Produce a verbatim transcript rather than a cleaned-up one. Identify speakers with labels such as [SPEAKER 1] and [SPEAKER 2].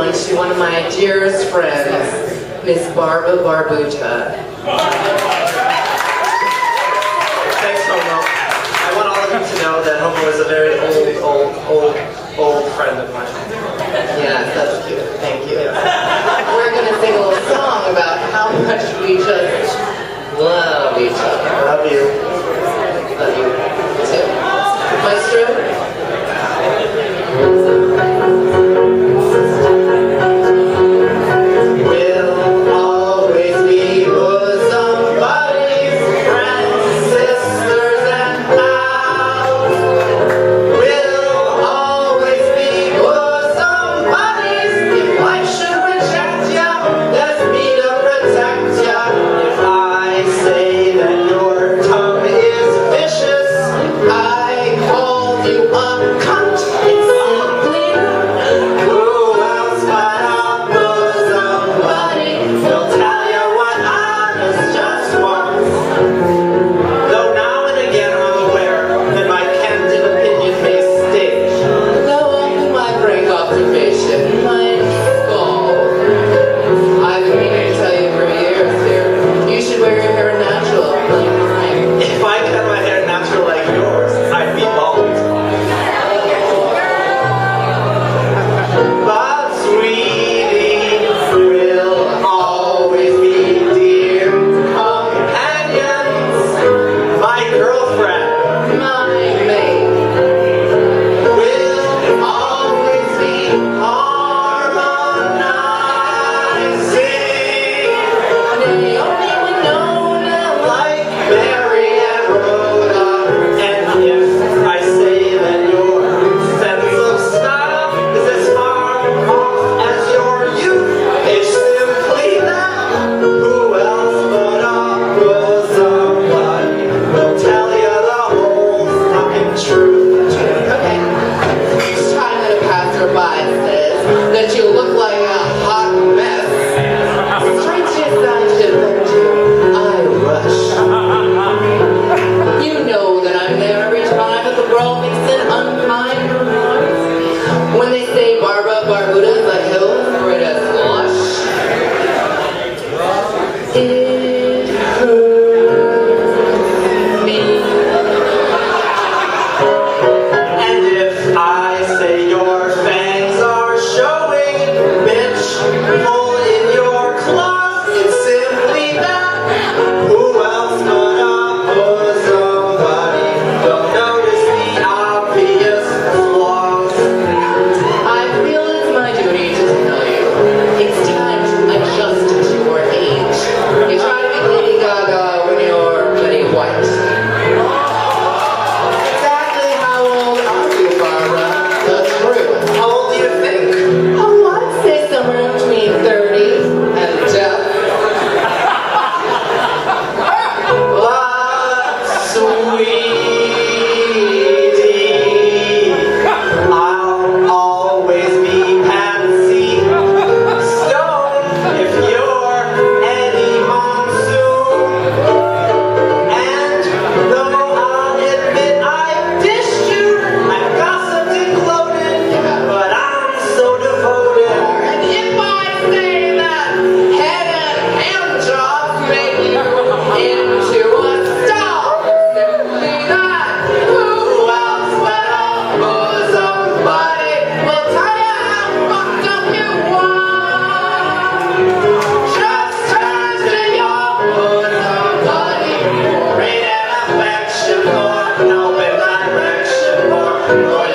[SPEAKER 1] one to one of my dearest friends, Miss Barbara Barbuta.
[SPEAKER 2] Thanks, Homo. I want all of you to know that Homo is a very old, old, old, old friend of mine.
[SPEAKER 1] Yes, that's cute. Thank you. We're going to sing a little song about how much we just love each other.
[SPEAKER 2] Love you.
[SPEAKER 1] Love you too. Maestro?
[SPEAKER 2] Open direction for